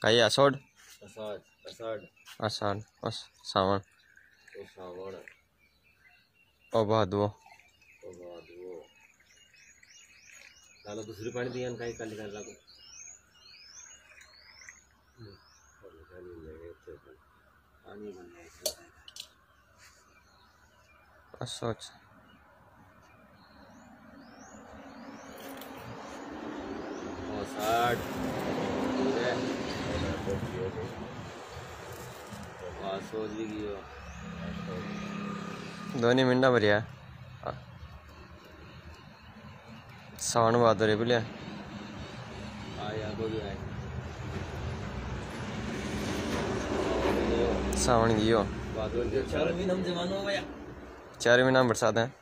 कई आषाढ़ आषाढ़ आषाढ़ आषाढ़ बस सावन ओ सावन ओ भादो लालो दूसरी पानी दिया काही काली कर लागो पानी सोच आषाढ़ दोनों मिंडा भरिया सावन भादो रे बोलिया सावन गियो 4 महीना बरसात है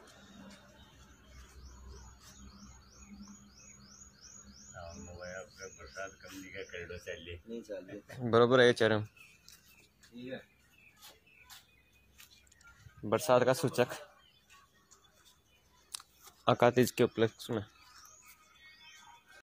बरोबर है चरम बरसात का सूचक आकातीज के उपलक्ष्य में